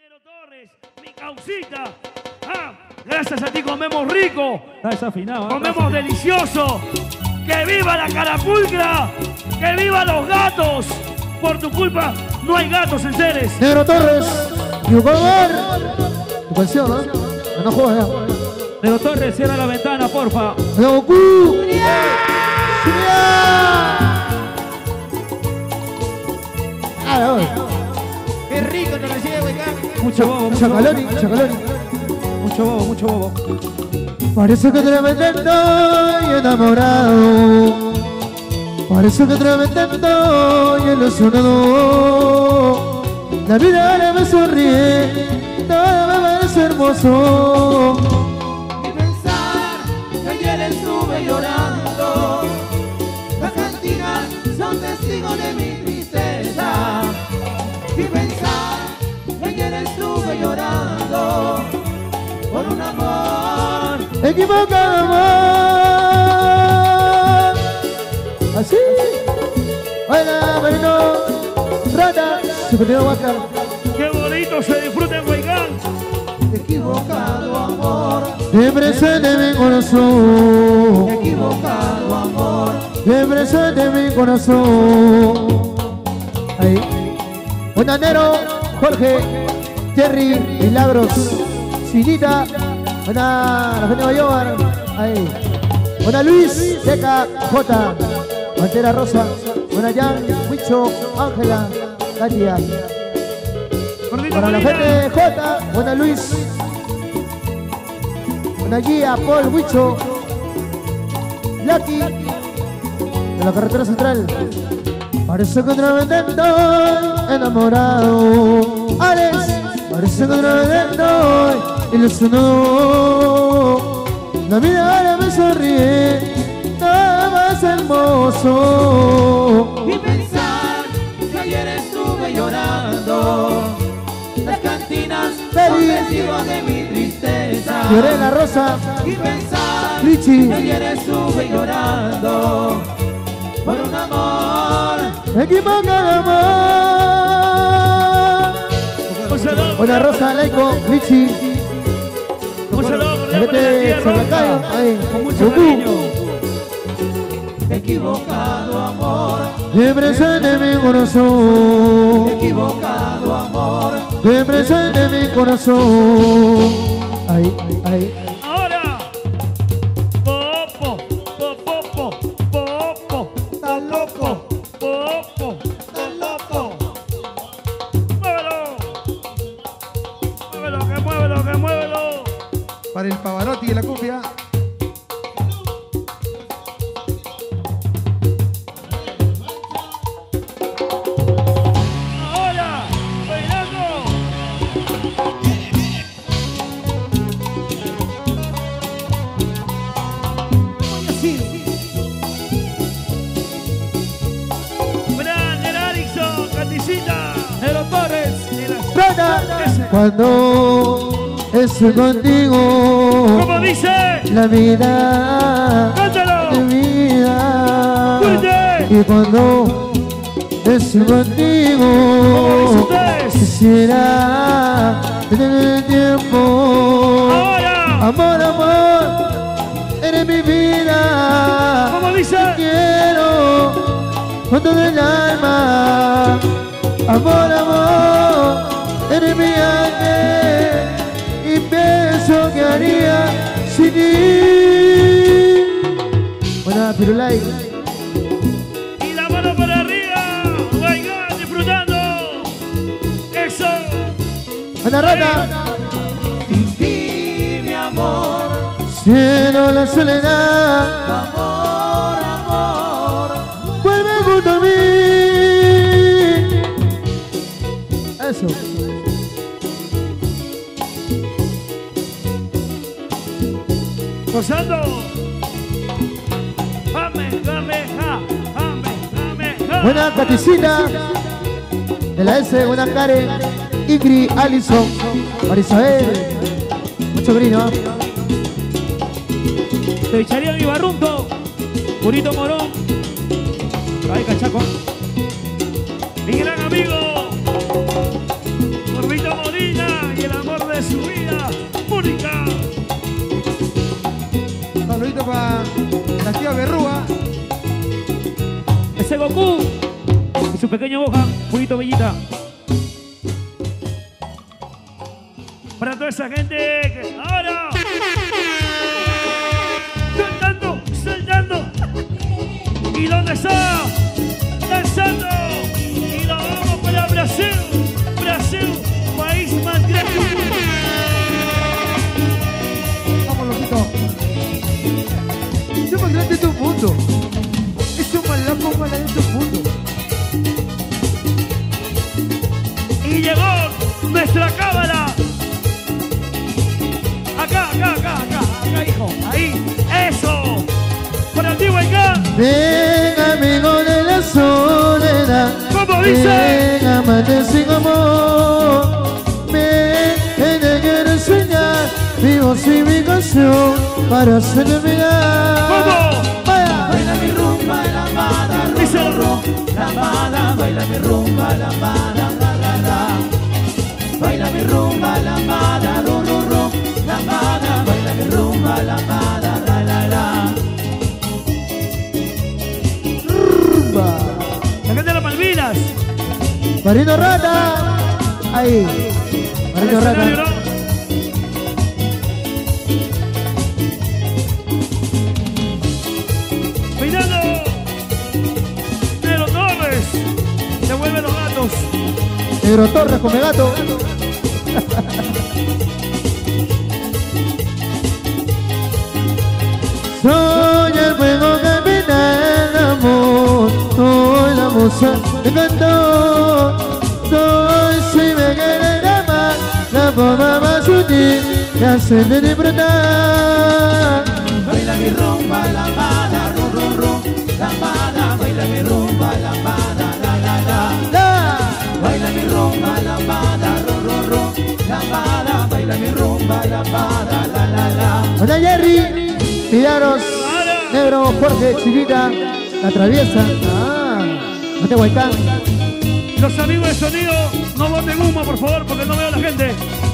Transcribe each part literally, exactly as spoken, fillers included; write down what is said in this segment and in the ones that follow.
Negro Torres, mi causita. Ah, gracias a ti comemos rico. Está desafinado. Comemos delicioso. ¡Que viva la carapulcra! ¡Que viva los gatos! Por tu culpa no hay gatos en Ceres. Negro Torres, Yucomar. Tu canción, ¿no? No, no juegas ya. Negro Torres, cierra la ventana, porfa. Goku. Qué rico te recibe, Huaycán. Mucho bobo, mucho bobo. Chacaloni, Chacaloni. Mucho bobo, mucho bobo. Parece que otra vez estoy enamorado. Parece que otra vez estoy ilusionado. La vida ahora me sonríe, todo me parece hermoso. Y pensar que ayer estuve llorando. Las cantinas son testigos de mi tristeza. Y pensar que ayer estuve llorando por un amor Equivocado amor. Así. Hola, Marino. Rata. Se continúa Huáscar. ¡Qué bonito se disfruta en Huaycán! equivocado amor, Siempre de mi corazón. equivocado amor. Siempre de mi corazón. Ahí. Bonanero, Jorge, Terry, Milagros, Sinita. Buena, la gente de Bayomar. Ahí. Buena Luis, Teca, J, Pantera Rosa. Buena Jan, Huicho, Ángela, Katia. Para la gente de J, buena Luis. Buena Guía, Paul, Huicho. Lucky, de la carretera central. Parece que otra vez estoy enamorado. Alex, parece que otra vez estoy ilusionado. La vida ahora me sonríe, nada más hermoso. Y pensar que ayer estuve llorando. Las cantinas son testigos de mi tristeza. Lloré la Rosa, Y pensar Richie. que ayer estuve llorando por un amor equivocado amor. Un saludo, Buena Rosa, Laico, Lichi. un saludo por La gente de tierra, Salacayo, ahí. con mucho Goku. cariño. equivocado amor, Siempre de mi corazón. equivocado amor. Siempre de mi corazón. Ahí, ahí. Ahora, popo, popo, popo, Está loco, popo, está loco. muévelo, muévelo, que muévelo, que muévelo. Para el Pavarotti de la cumbia. Ahora, bailando. Grande Erickson, Caticita. Negro Torres. Plata. Ese. Cuando estoy contigo, ¿Cómo dice? la vida Cántalo. de vida. Fuerte. Y cuando estoy ¿Cómo dice contigo, usted? quisiera tener el tiempo. Ahora, Amor, amor, eres mi vida. ¿cómo dice? Te quiero con todo el alma. Amor, amor, eres mi ángel. Y pienso que haría sin ti. Buena, Pirulay. Y la mano para arriba. Oigan, disfrutando. Eso. Buena Rata. Sin ti, mi amor, Cielo la soledad. amor, amor. Vuelve junto a mí. Eso. Gozando. Jame, jame, ja. Jame, jame, ja. Buena Caticina. De la S, buena Karen. Ingrid, Alison, Marisabel. Mucho brino. Te echaría mi barrunto. Purito Morón. Ay, cachaco. Mi gran amigo. Gordito Molina. Goku y su pequeño Gohan, Purito Bellita. Para toda esa gente que ahora saltando, saltando. ¿Y dónde está? Danzando. Y lo vamos para Brasil. Brasil, país más grande. Vamos, loquito. Es más grande de un mundo. Es un malaco más grande de un mundo. Y llegó nuestra cámara. Acá, acá, acá, acá, acá, hijo. Ahí, eso. Para ti, Huaycán. Ven, amigo de la soledad. ¿Cómo dice? Ven, amante sin amor. Ven, que te quiero soñar. Vivo sin mi canción para hacerte mirar. ¿Cómo? Vaya. Baila mi rumba, lambada, ru, Díselo. ru, ru, lambada, baila mi rumba, lambada, la, la, la. Baila mi rumba, lambada, ru, ru, ru, lambada, baila mi rumba, lambada, la, la, la. Rumba. La gente de las Malvinas. Marino Rata. Ahí. Marino El escenario, Rata. ¿no? Mirando. Pero Torres. Devuelve los gatos. Negro Torres come gato. Soy el fuego que me da el amor. Soy la musa que cantó. Soy si me quieren amar. La forma más sutil que hace de disfrutar. Baila mi rumba, lambada, ru, ru, ru, lambada, baila mi rumba, lambada, la, la, la. La. Baila mi rumba, lambada, ru, ru, ru, lambada, baila mi rumba, lambada, la, la, la. Hola Jerry, Pidaros, Negro, Jorge, Chiquita, La Traviesa. Ah, no te Huaycán. Los amigos de sonido, no boten humo, por favor, porque no veo a la gente.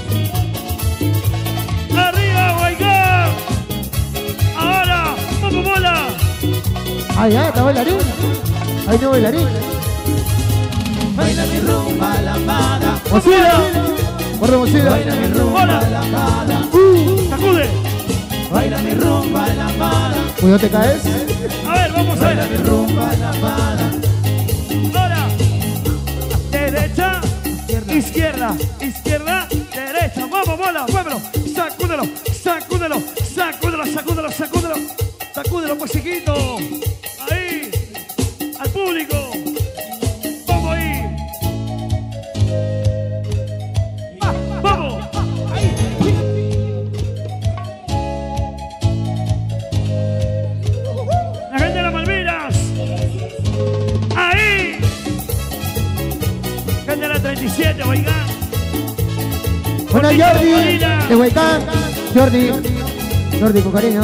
¡Arriba, Huaycán! Ahora, vamos, bola. Ah, ya, está bailarín. Ahí no bailarín. Baila mi rumba, lambada, Mosila, corre Mosila. baila mi rumba, Hola. lambada, Uh, Sacude. baila mi rumba, lambada, cuidado te caes. A ver, vamos a baila mi ver. rumba, lambada. Ahora, derecha, izquierda, izquierda, derecha. Vamos, bola, muévelo. Sacúdelo, sacúdelo, sacúdelo, sacúdelo, sacúdelo. Sacúdelo, pues chiquito. Ahí, al público. Vamos ahí. Ah, vamos. Ahí. La gente de las Malvinas. Ahí. Gente de la treinta y siete, oigan. Bueno, Jordi, de Huaycán. Jordi, Jordi con cariño.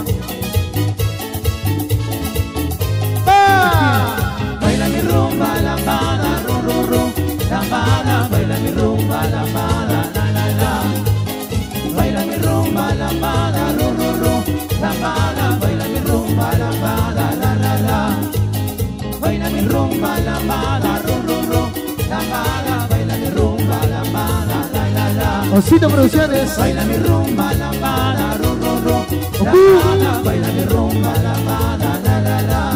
¡Va! Baila mi rumba, lambada, ru, ru, ru, lambada, baila mi rumba, lambada, la, la, la. Baila mi rumba, lambada, ru, ru, ru, lambada, baila mi rumba, lambada, la, la, la. Baila mi rumba, lambada, ru, ru, ru, lambada, baila mi rumba, lambada, la, la, la. Osito Producciones. Baila mi rumba, lambada, ru, ru, ru, lambada, baila mi rumba, lambada, la, la, la.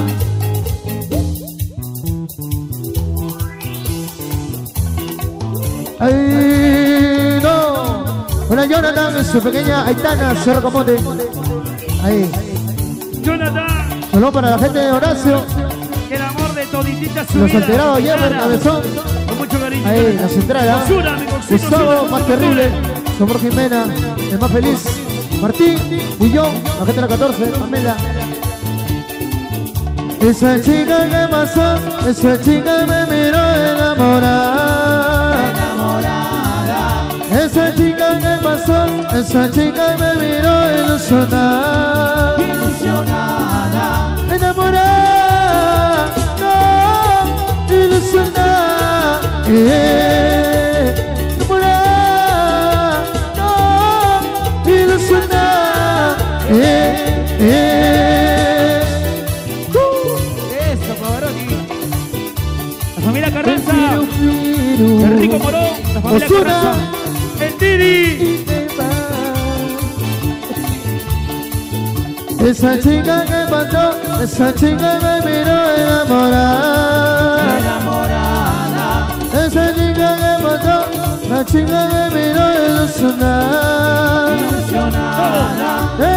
Ahí no. Hola Jonathan, su pequeña Aitana, Cerro Camote. Ahí. Jonathan, Solo para la gente de Horacio. el amor de toditita su Los vida. alterados, Yemer, Cabezón. Con mucho cariño. Ahí, las entradas. Osuna, mi cosito, Gustavo, Osuna, más Osuna. terrible. Somos Jimena, el más feliz. Martín, Guillón, la gente de la catorce, Pamela. Esa chica que pasó, esa chica me miró enamorada. Enamorada, Esa chica que pasó, esa chica me miró ilusionada. ilusionada, Enamorada, no, ilusionada. Eh, enamorada, no, ilusionada. Eh, eh. Eso, Pavarotti. La familia Ozuna. Corazón. El Tiri. Esa chica que pasó, esa chica me miró enamorada. Enamorada, Esa chica que pasó, la chica me miró ilusionada. ilusionada,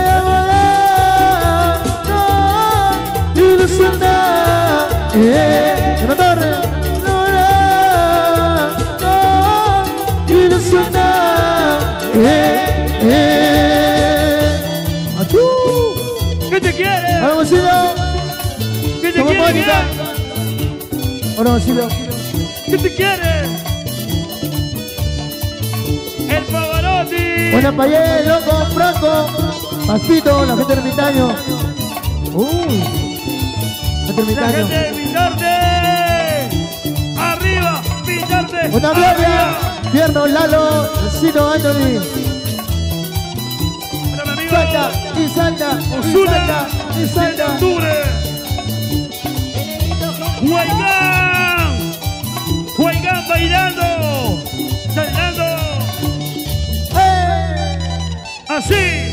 Enamorada, no, ilusionada. Eh, en la torre. Enamorada, no, ilusionada. Eh, eh. Achú. ¿Qué te quiere? Vamos, Silvio. ¿Qué te Somos quiere? Mónica. Ahora, Silvio. ¿Qué te quiere? El Pavarotti. Buena Payé, loco, Franco, Paspito, la gente de Ermitaño. Uy, la gente de La Ermitaño. gente de Villarte. Arriba, Villarte. Buena Arriba. Gloria, Pierno, Lalo, Cito, Anthony. Para mi amigo Salta, y salta, y Ozuna. salta, y siete de salta. octubre. Huaygán. Huaygán bailando. Bailando. ¡Eh! Así.